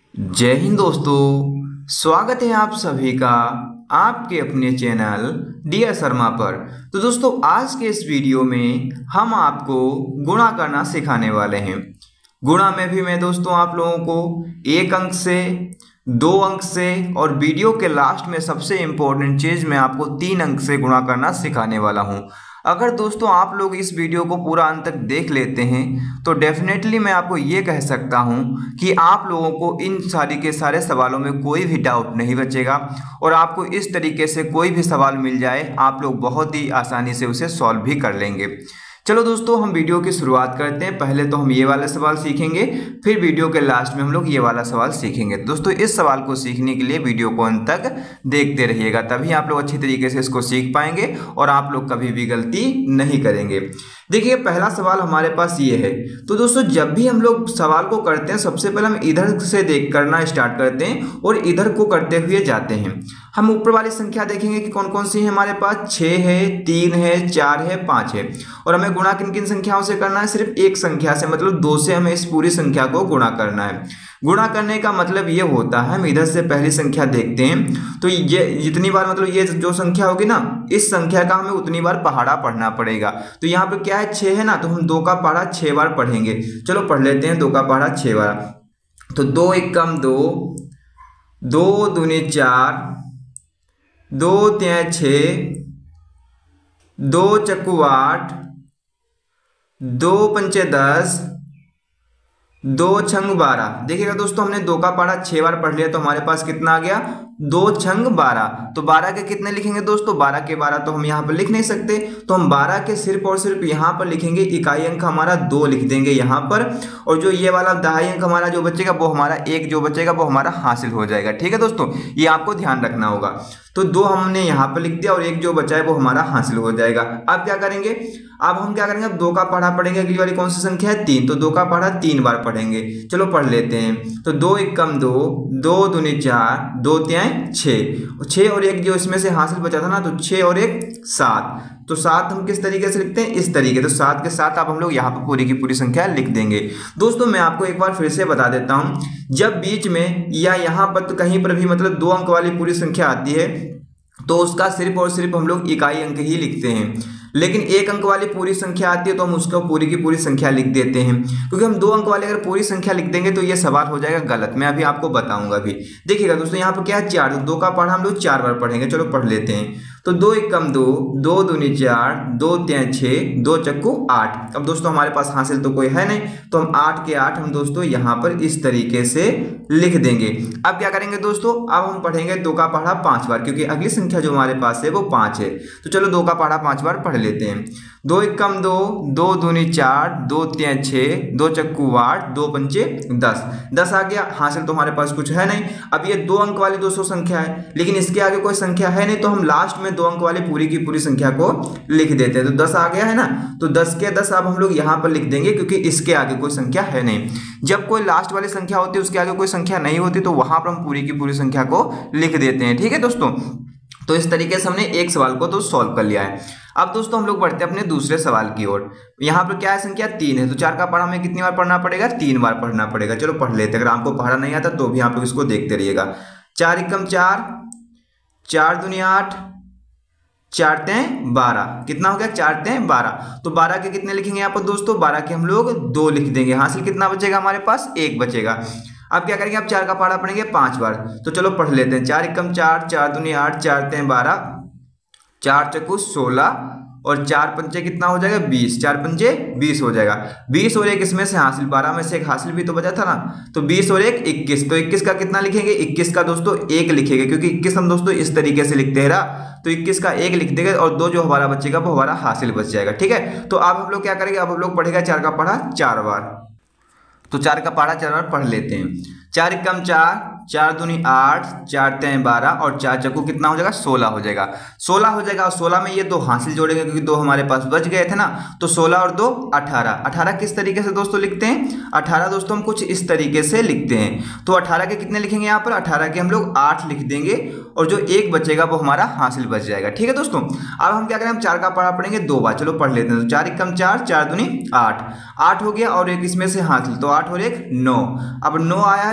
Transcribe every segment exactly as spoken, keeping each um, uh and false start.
जय हिंद दोस्तों, स्वागत है आप सभी का आपके अपने चैनल डियर शर्मा पर। तो दोस्तों, आज के इस वीडियो में हम आपको गुणा करना सिखाने वाले हैं। गुणा में भी मैं दोस्तों आप लोगों को एक अंक से, दो अंक से और वीडियो के लास्ट में सबसे इम्पोर्टेंट चीज़ मैं आपको तीन अंक से गुणा करना सिखाने वाला हूँ। अगर दोस्तों आप लोग इस वीडियो को पूरा अंत तक देख लेते हैं तो डेफिनेटली मैं आपको ये कह सकता हूँ कि आप लोगों को इन सारी के सारे सवालों में कोई भी डाउट नहीं बचेगा और आपको इस तरीके से कोई भी सवाल मिल जाए आप लोग बहुत ही आसानी से उसे सॉल्व भी कर लेंगे। चलो दोस्तों, हम वीडियो की शुरुआत करते हैं। पहले तो हम ये वाला सवाल सीखेंगे, फिर वीडियो के लास्ट में हम लोग ये वाला सवाल सीखेंगे। दोस्तों, इस सवाल को सीखने के लिए वीडियो को अंत तक देखते रहिएगा, तभी आप लोग अच्छी तरीके से इसको सीख पाएंगे और आप लोग कभी भी गलती नहीं करेंगे। देखिए, पहला सवाल हमारे पास ये है। तो दोस्तों, जब भी हम लोग सवाल को करते हैं सबसे पहले हम इधर से देख करना स्टार्ट करते हैं और इधर को करते हुए जाते हैं। हम ऊपर वाली संख्या देखेंगे कि कौन कौन सी है हमारे पास। छः है, तीन है, चार है, पाँच है। और हमें गुणा किन किन संख्याओं से करना है? सिर्फ एक संख्या से, मतलब दो से हमें इस पूरी संख्या को गुणा करना है। गुणा करने का मतलब ये होता है, हम इधर से पहली संख्या देखते हैं तो ये जितनी बार, मतलब ये जो संख्या होगी ना, इस संख्या का हमें उतनी बार पहाड़ा पढ़ना पड़ेगा। तो यहाँ पे क्या है, छः है ना, तो हम दो का पहाड़ा छः बार पढ़ेंगे। चलो पढ़ लेते हैं, दो का पहाड़ा छः बार। तो दो एक कम दो, दो दूनी चार, दो त्या छः, दो चक्कू आठ, दो पंचे दस, दो छंग बारह। देखिएगा दोस्तों, हमने दो का पहाड़ा छह बार पढ़ लिया तो हमारे पास कितना आ गया, दो छंग बारह। तो बारह के कितने लिखेंगे दोस्तों? बारह के बारह तो हम यहाँ पर लिख नहीं सकते, तो हम बारह के सिर्फ और सिर्फ यहाँ पर लिखेंगे। इकाई अंक हमारा दो लिख देंगे यहाँ पर, और जो ये वाला दहाई अंक हमारा जो बचेगा वो हमारा एक जो बचेगा वो हमारा हासिल हो जाएगा। ठीक है दोस्तों, ये आपको ध्यान रखना होगा। तो दो हमने यहाँ पर लिख दिया और एक जो बचा है वो हमारा हासिल हो जाएगा। अब क्या करेंगे, अब हम क्या करेंगे, अब दो का पहाड़ा पढ़ेंगे। अगली वाली कौन सी संख्या है? तीन। तो दो का पहाड़ा तीन बार पढ़ेंगे। चलो पढ़ लेते हैं। तो दो एक कम दो, दो दूनी चार, दो त्याएं छः, छः और एक जो इसमें से हासिल बचा था ना, तो छः और एक सात। तो सात हम किस तरीके से लिखते हैं? इस तरीके। तो सात के साथ अब हम लोग यहाँ पर पूरी की पूरी संख्या लिख देंगे। दोस्तों, मैं आपको एक बार फिर से बता देता हूँ, जब बीच में या यहाँ पर तो कहीं पर भी मतलब दो अंक वाली पूरी संख्या आती है तो उसका सिर्फ और सिर्फ हम लोग इकाई अंक ही लिखते हैं। लेकिन एक अंक वाली पूरी संख्या आती है तो हम उसको पूरी की पूरी संख्या लिख देते हैं, क्योंकि हम दो अंक वाले अगर पूरी संख्या लिख देंगे तो ये सवाल हो जाएगा गलत। मैं अभी आपको बताऊंगा भी। देखिएगा दोस्तों, यहाँ पर क्या है, चार। दो का पहाड़ा हम लोग चार बार पढ़ेंगे। चलो पढ़ लेते हैं। तो दो एक कम दो, दो दूनी चार, दो त्यां छः, दो चक्कू आठ। अब दोस्तों हमारे पास हासिल तो कोई है नहीं, तो हम आठ के आठ हम दोस्तों यहाँ पर इस तरीके से लिख देंगे। अब क्या करेंगे दोस्तों, अब हम पढ़ेंगे दो का पहाड़ा पाँच बार, क्योंकि अगली संख्या जो हमारे पास है वो पाँच है। तो चलो दो का पहाड़ा पाँच बार पढ़ लेते हैं। दो एक कम दो, दो दूनी चार, दो त्यां छः, दो चक्कू आठ, दो पंचे दस। दस आ गया। हासिल तो हमारे पास कुछ है नहीं। अब ये दो अंक वाली दोस्तों संख्या है, लेकिन इसके आगे कोई संख्या है नहीं, तो हम लास्ट में दो अंक वाली पूरी की पूरी संख्या को लिख देते हैं। तो दस आ गया है ना, तो दस के दस अब हम लोग यहाँ पर लिख देंगे, क्योंकि इसके आगे कोई संख्या है नहीं। जब कोई लास्ट वाली संख्या होती है उसके आगे कोई संख्या नहीं होती तो वहां पर हम पूरी की पूरी संख्या को लिख देते हैं। ठीक है दोस्तों, तो इस तरीके से हमने एक सवाल को तो सॉल्व कर लिया है। अब दोस्तों हम लोग बढ़ते हैं अपने दूसरे सवाल की ओर। यहाँ पर क्या है, संख्या तीन है। तो चार का पहाड़ा हमें कितनी बार पढ़ना पड़ेगा? तीन बार पढ़ना पड़ेगा। चलो पढ़ लेते हैं। अगर आपको पहाड़ा नहीं आता तो भी आप लोग इसको देखते रहिएगा। चार एकम चार, चार दुनिया आठ, चार तें बारह। कितना हो गया? चार तें बारह। तो बारह के कितने लिखेंगे यहाँ पर दोस्तों? बारह के हम लोग दो लिख देंगे। हासिल कितना बचेगा हमारे पास? एक बचेगा। अब क्या करेंगे, अब चार का पहाड़ा पढ़ेंगे पांच बार। तो चलो पढ़ लेते हैं। चार एकम चार, चार दूनी आठ, चार तें बारह, चार चक्कू सोलह और चार पंचे कितना हो जाएगा? बीस। चार पंचे बीस हो जाएगा। बीस और एक इसमें से हासिल, बारह में से एक हासिल भी तो बचा था ना, तो बीस और एक इक्कीस। तो इक्कीस का कितना लिखेंगे? इक्कीस का दोस्तों एक लिखेंगे, क्योंकि इक्कीस हम दोस्तों इस तरीके से लिखते हैं ना, तो इक्कीस का एक लिख देंगे और दो जो हमारा बचेगा वो हमारा हासिल बच जाएगा। ठीक है, तो अब हम लोग क्या करेंगे, अब हम लोग पढ़ेगा चार का पढ़ा चार बार। तो चार का पहाड़ा चार बार पढ़ लेते हैं। चार एकम चार, चार दूनी आठ, चार तें बारह और चार चक्कू कितना हो जाएगा? सोलह हो जाएगा। सोलह हो जाएगा और सोलह में ये दो हासिल जोड़ेंगे, क्योंकि दो हमारे पास बच गए थे ना। तो सोलह और दो अठारह। अठारह किस तरीके से दोस्तों लिखते हैं? अठारह दोस्तों हम कुछ इस तरीके से लिखते हैं। तो अठारह के कितने लिखेंगे यहाँ पर? अठारह के हम लोग आठ लिख देंगे और जो एक बचेगा वो हमारा हासिल बच जाएगा। ठीक है दोस्तों, अब हम क्या करें, हम चार का पहाड़ा पढ़ेंगे दो बार। चलो पढ़ लेते हैं। तो चार एकम चार, चार दूनी आठ, आठ हो गया और एक इसमें से हासिल, तो आठ और एक नौ। अब नौ आया है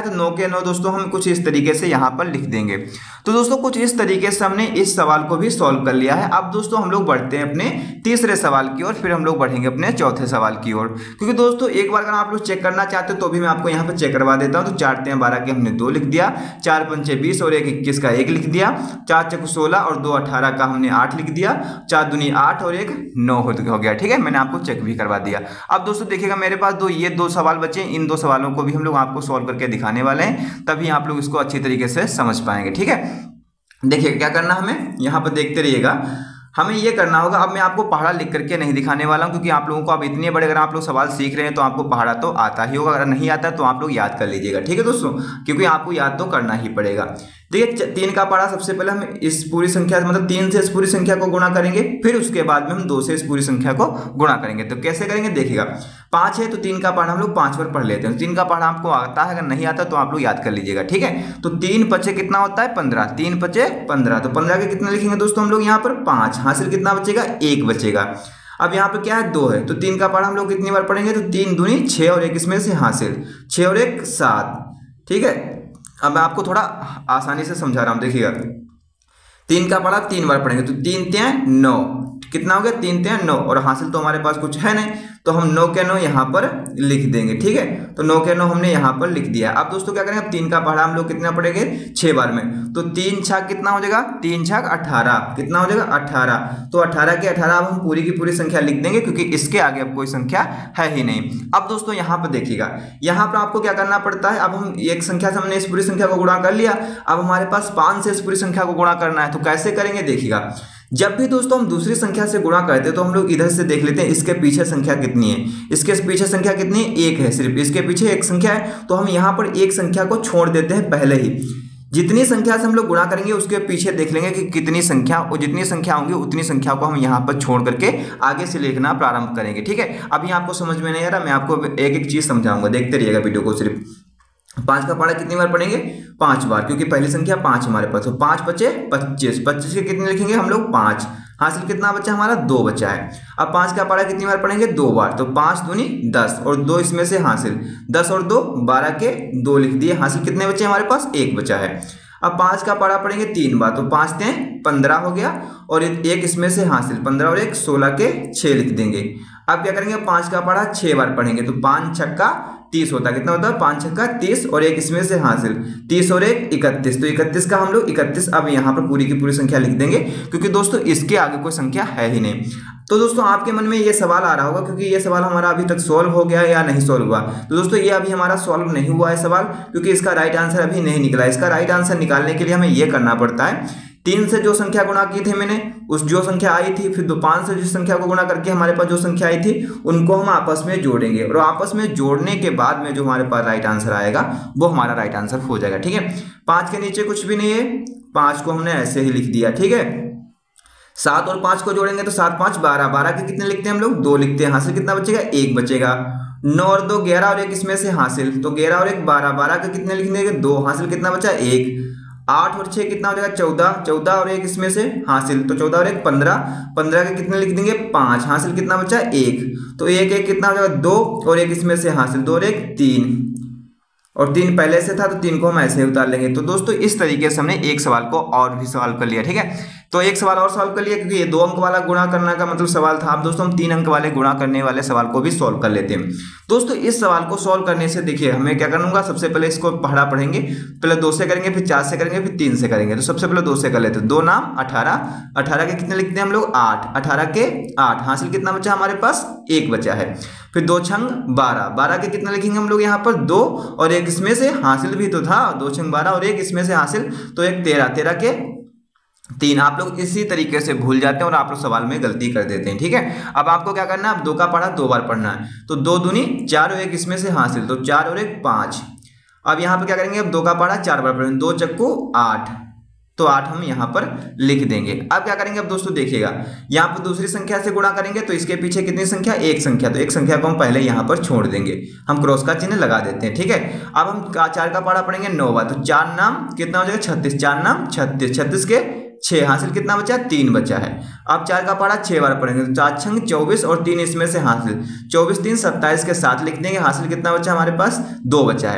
तो नौ के नौ दोस्तों हम कुछ इस तरीके से यहाँ पर लिख देंगे। तो दोस्तों कुछ इस तरीके से हमने इस सवाल को भी सॉल्व कर लिया है। अब दोस्तों हम लोग बढ़ते हैं अपने तीसरे सवाल की ओर, फिर हम लोग बढ़ेंगे अपने चौथे सवाल की ओर। क्योंकि दोस्तों एक बार अगर आप लोग चेक करना चाहते हो तो भी मैं आपको यहाँ पर चेक करवा देता हूँ। तो चार तेरह बारह के हमने दो लिख दिया, चार पंचे बीस और एक इक्कीस का एक लिख दिया, चार चौको सोलह और दो अठारह का हमने आठ लिख दिया, चार दूनी आठ और एक नौ हो गया। ठीक है, मैंने आपको चेक भी करवा दिया। अब दोस्तों देखिएगा मेरे पास दो ये दो सवाल बचे, इन दो सवालों को भी हम लोग आपको सॉल्व करके दिखाने वाले हैं, तभी आप लोग इसको अच्छी तरीके से समझ पाएंगे। ठीक है, देखिए क्या करना हमें, यहाँ पर देखते रहिएगा। हमें ये करना होगा, अब मैं आपको पहाड़ा लिख करके नहीं दिखाने वाला हूँ, क्योंकि आप लोगों को अब इतने बड़े अगर आप लोग सवाल सीख रहे हैं तो आपको पहाड़ा तो आता ही होगा, अगर नहीं आता तो आप लोग याद कर लीजिएगा। ठीक है दोस्तों, क्योंकि आपको याद तो करना ही पड़ेगा। देखिए तीन का पहाड़ा, सबसे पहले हम इस पूरी संख्या मतलब तीन से इस पूरी संख्या को गुणा करेंगे, फिर उसके बाद में हम दो से इस पूरी संख्या को गुणा करेंगे। तो कैसे करेंगे देखिएगा, पाँच है तो तीन का पहाड़ा हम लोग पाँच बार पढ़ लेते हैं। तीन का पहाड़ा आपको आता है, अगर नहीं आता तो आप लोग याद कर लीजिएगा। ठीक है, तो तीन पचे कितना होता है पंद्रह, तीन पचे पंद्रह, तो पंद्रह के कितना लिखेंगे दोस्तों हम लोग यहाँ पर पाँच, हासिल कितना बचेगा एक बचेगा। अब यहाँ पे क्या है दो है, तो तीन का पहाड़ा हम लोग कितनी बार पढ़ेंगे, तो तीन दूनी छः और एक इसमें से हासिल, छः और एक सात। ठीक है, अब मैं आपको थोड़ा आसानी से समझा रहा हूँ, देखिएगा तीन का पहाड़ा तीन बार पढ़ेंगे तो तीन तें नौ, कितना हो गया तीन तें नौ, और हासिल तो हमारे पास कुछ है नहीं तो हम नौ के नौ यहाँ पर लिख देंगे। ठीक है, तो नौ के नौ हमने यहाँ पर लिख दिया। अब दोस्तों क्या करेंगे, अब तीन का पहाड़ा हम लोग कितना पढ़ेंगे छह बार में, तो तीन छाक कितना हो जाएगा, तीन छाक अठारह, कितना हो जाएगा अठारह। तो अठारह के अठारह अब हम पूरी की पूरी संख्या लिख देंगे, क्योंकि इसके आगे अब कोई संख्या है ही नहीं। अब दोस्तों यहाँ पर देखिएगा, यहाँ पर आपको क्या करना पड़ता है, अब हम एक संख्या से हमने इस पूरी संख्या को गुणा कर लिया, अब हमारे पास पाँच से इस पूरी संख्या को गुणा करना है। तो कैसे करेंगे देखिएगा, जब भी दोस्तों हम दूसरी संख्या से गुणा करते हैं तो हम लोग इधर से देख लेते हैं इसके पीछे संख्या कितनी है, इसके पीछे संख्या कितनी है, एक है, सिर्फ इसके पीछे एक संख्या है, तो हम यहाँ पर एक संख्या को छोड़ देते हैं पहले ही। जितनी संख्या से हम लोग गुणा करेंगे उसके पीछे देख लेंगे कि कितनी संख्या, और जितनी संख्या होंगी उतनी संख्या को हम यहाँ पर छोड़ करके आगे से लिखना प्रारंभ करेंगे। ठीक है, अभी आपको समझ में नहीं आ रहा, मैं आपको एक एक चीज समझाऊंगा, देखते रहिएगा वीडियो को। सिर्फ पाँच का पहाड़ा कितनी बार पढ़ेंगे, पांच बार, क्योंकि पहली संख्या पांच हमारे पास, तो पांच बचे पच्चीस, पच्चीस के कितने लिखेंगे हम लोग पांच, हासिल कितना बचा हमारा दो बचा है। अब पांच का पहाड़ा कितनी बार पढ़ेंगे, दो बार, तो पांच दूनी दस और दो इसमें से हासिल, दस और दो बारह के दो लिख दिए, हासिल कितने बचे हमारे पास एक बचा है। अब पांच का पहाड़ा पढ़ेंगे तीन बार, तो पांच तें पंद्रह हो गया, और एक इसमें से हासिल, पंद्रह और एक सोलह के छह लिख देंगे। अब क्या करेंगे, पांच का पहाड़ा छह बार पढ़ेंगे, तो पांच छक्का तीस होता है, कितना होता है पांच छक्का तीस, और एक इसमें से हासिल तीस और एक इकतीस, तो इकतीस का हम लोग इकतीस अब यहाँ पर पूरी की पूरी संख्या लिख देंगे, क्योंकि दोस्तों इसके आगे कोई संख्या है ही नहीं। तो दोस्तों आपके मन में ये सवाल आ रहा होगा, क्योंकि ये सवाल हमारा अभी तक सॉल्व हो गया या नहीं सॉल्व हुआ। तो दोस्तों ये अभी हमारा सॉल्व नहीं हुआ है सवाल, क्योंकि इसका राइट आंसर अभी नहीं निकला। इसका राइट आंसर निकालने के लिए हमें ये करना पड़ता है, तीन से जो संख्या गुणा की थी मैंने, उस जो संख्या आई थी, फिर दो पांच से जिस संख्या को गुणा करके हमारे पास जो संख्या आई थी उनको हम आपस में जोड़ेंगे, और आपस में जोड़ने के बाद में जो हमारे पास राइट आंसर आएगा वो हमारा राइट आंसर हो जाएगा। ठीक है, पांच के नीचे कुछ भी नहीं है, पांच को हमने ऐसे ही लिख दिया। ठीक है, सात और पांच को जोड़ेंगे तो सात पांच बारह, बारह के कितने लिखते हैं हम लोग, दो लिखते हैं, हासिल कितना बचेगा एक बचेगा। नौ और दो ग्यारह और एक इसमें से हासिल, तो ग्यारह और एक बारह, बारह के कितने लिख देंगे दो, हासिल कितना बचा एक। आठ और छह कितना हो जाएगा चौदह, चौदह और एक इसमें से हासिल, तो चौदह और एक पंद्रह, पंद्रह के कितने लिख देंगे पाँच, हासिल कितना बचा एक, तो एक एक कितना हो जाएगा दो, और एक इसमें से हासिल, दो और एक तीन, और तीन पहले से था तो तीन को हम ऐसे ही उतार लेंगे। तो दोस्तों इस तरीके से हमने एक सवाल को और भी सॉल्व कर लिया। ठीक है, तो एक सवाल और सॉल्व कर लिया, क्योंकि ये दो अंक वाला गुणा करना का मतलब सवाल था। अब दोस्तों हम तीन अंक वाले गुणा करने वाले सवाल को भी सॉल्व कर लेते हैं। दोस्तों इस सवाल को सॉल्व करने से देखिए हमें क्या करूंगा, सबसे पहले इसको पहाड़ा पढ़ेंगे, पहले दो से करेंगे, फिर चार से करेंगे, फिर तीन से करेंगे। तो सबसे पहले दो से कर लेते हैं, दो नाम अठारह, अठारह के कितने लिखते हैं हम लोग आठ, अठारह के आठ, हासिल कितना बचा हमारे पास एक बचा है। फिर दो छंग बारह, बारह के कितने लिखेंगे हम लोग यहाँ पर दो, और एक इसमें से हासिल भी तो था, दो छंग बारह और एक इसमें से हासिल, तो एक तेरह, तेरह के तीन। आप लोग इसी तरीके से भूल जाते हैं और आप लोग सवाल में गलती कर देते हैं। ठीक है, अब आपको क्या करना है, अब दो का पढ़ा दो बार पढ़ना है, तो दो दूनी चार और एक इसमें से हासिल, तो चार और एक पाँच। अब यहाँ पर क्या करेंगे, अब दो का पढ़ा चार बार पढ़ेंगे, दो चक्कू आठ, तो आठ हम यहाँ पर लिख देंगे। अब क्या करेंगे, अब दोस्तों देखिएगा यहाँ पर दूसरी संख्या से गुणा करेंगे, तो इसके पीछे कितनी संख्या, एक संख्या, तो एक संख्या को हम पहले यहाँ पर छोड़ देंगे, हम क्रॉस का चिन्ह लगा देते हैं। ठीक है, अब हम चार का पढ़ा पढ़ेंगे नौ बार, तो चार नाम कितना हो जाएगा छत्तीस, चार नाम छत्तीस, छत्तीस के छह, हासिल कितना बचा तीन बचा है। अब चार का पढ़ा छह बार पढ़ेंगे, तो चार छंग चौबीस और तीन इसमें से हासिल, चौबीस तीन सत्ताईस के साथ लिख देंगे, हासिल कितना बचा हमारे पास दो बचा है।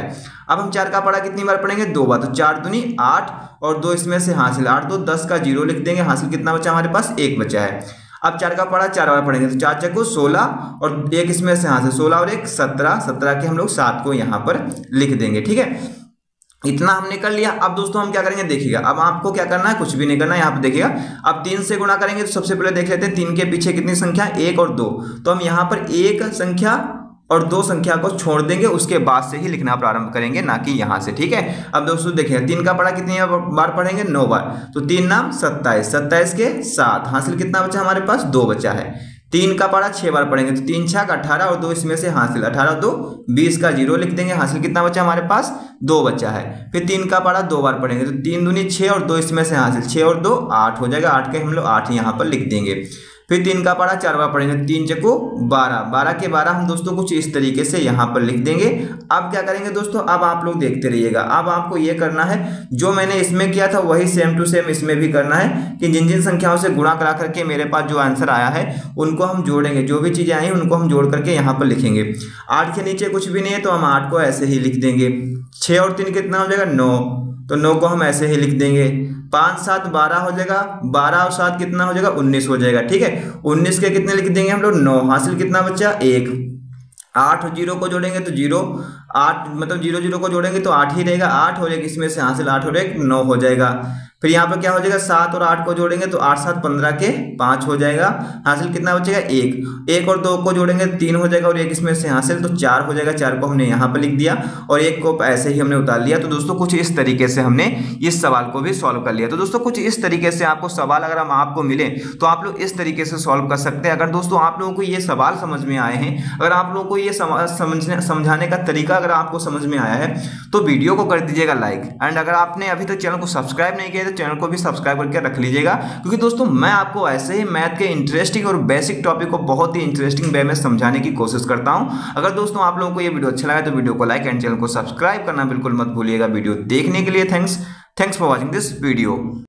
अब हम चार का पढ़ा कितनी बार पढ़ेंगे, दो बार, तो चार दूनी आठ और दो इसमें से हासिल, आठ दो दस का जीरो लिख देंगे, हासिल कितना बचा हमारे पास, एक बचा है। अब चार का पढ़ा चार बार पढ़ेंगे, तो चार चक्को सोलह और एक इसमें से हासिल, सोलह और एक सत्रह, सत्रह के हम लोग सात को यहाँ पर लिख देंगे। ठीक है, इतना हमने कर लिया। अब दोस्तों हम क्या करेंगे, देखिएगा, अब आपको क्या करना है, कुछ भी नहीं करना है, यहाँ पे देखिएगा। अब तीन से गुणा करेंगे तो सबसे पहले देख लेते हैं तीन के पीछे कितनी संख्या, एक और दो, तो हम यहाँ पर एक संख्या और दो संख्या को छोड़ देंगे, उसके बाद से ही लिखना प्रारंभ करेंगे, ना कि यहाँ से। ठीक है, अब दोस्तों देखिए तीन का पढ़ा कितनी बार पढ़ेंगे, नौ बार, तो तीन नाम सत्ताईस, सत्ताईस के सात, हासिल कितना बचा हमारे पास, दो बचा है। तीन का पढ़ा छह बार पढ़ेंगे, तो तीन छक अठारह और दो इसमें से हासिल, अठारह दो बीस का जीरो लिख देंगे, हासिल कितना बचा हमारे पास, दो बचा है। फिर तीन का पढ़ा दो बार पढ़ेंगे, तो तीन दूनी छः और दो इसमें से हासिल, छः और दो आठ हो जाएगा, आठ के हम लोग आठ यहाँ पर लिख देंगे। फिर तीन का पढ़ा चार बार पढ़ेंगे, तीन चक्को बारह, बारह के बारह हम दोस्तों कुछ इस तरीके से यहाँ पर लिख देंगे। अब क्या करेंगे दोस्तों, अब आप लोग देखते रहिएगा, अब आपको ये करना है जो मैंने इसमें किया था वही सेम टू सेम इसमें भी करना है, कि जिन जिन संख्याओं से गुणा करा करके मेरे पास जो आंसर आया है उनको हम जोड़ेंगे, जो भी चीज़ें आई उनको हम जोड़ करके यहाँ पर लिखेंगे। आठ के नीचे कुछ भी नहीं है तो हम आठ को ऐसे ही लिख देंगे। छः और तीन कितना हो जाएगा, नौ, तो नौ को हम ऐसे ही लिख देंगे। पाँच सात बारह हो जाएगा, बारह और सात कितना हो जाएगा, उन्नीस हो जाएगा। ठीक है, उन्नीस के कितने लिख देंगे हम लोग, नौ, हासिल कितना बचा, एक। आठ जीरो को जोड़ेंगे तो जीरो, आठ मतलब जीरो जीरो को जोड़ेंगे तो आठ ही रहेगा, आठ और एक इसमें से हासिल, आठ और एक नौ हो जाएगा। फिर यहाँ पर क्या हो जाएगा, सात और आठ को जोड़ेंगे तो आठ सात पंद्रह के पाँच हो जाएगा, हासिल कितना बचेगा, एक। एक और दो को जोड़ेंगे तीन हो जाएगा और एक इसमें से हासिल, तो चार हो जाएगा, चार को हमने यहाँ पर लिख दिया और एक को ऐसे ही हमने उतार लिया। तो दोस्तों कुछ इस तरीके से हमने इस सवाल को भी सॉल्व कर लिया। तो दोस्तों कुछ इस तरीके से आपको सवाल अगर हम आपको मिले तो आप लोग इस तरीके से सॉल्व कर सकते हैं। अगर दोस्तों आप लोगों को ये सवाल समझ में आए हैं, अगर आप लोगों को ये समझने समझाने का तरीका अगर आपको समझ में आया है तो वीडियो को कर दीजिएगा लाइक, एंड अगर आपने अभी तक चैनल को सब्सक्राइब नहीं किया तो चैनल को भी सब्सक्राइब करके रख लीजिएगा, क्योंकि दोस्तों मैं आपको ऐसे ही मैथ के इंटरेस्टिंग और बेसिक टॉपिक को बहुत ही इंटरेस्टिंग वे में समझाने की कोशिश करता हूं। अगर दोस्तों आप लोगों को ये वीडियो अच्छा लगा तो वीडियो को लाइक एंड चैनल को सब्सक्राइब करना बिल्कुल मत भूलिएगा। वीडियो देखने के लिए thanks thanks for watching this video.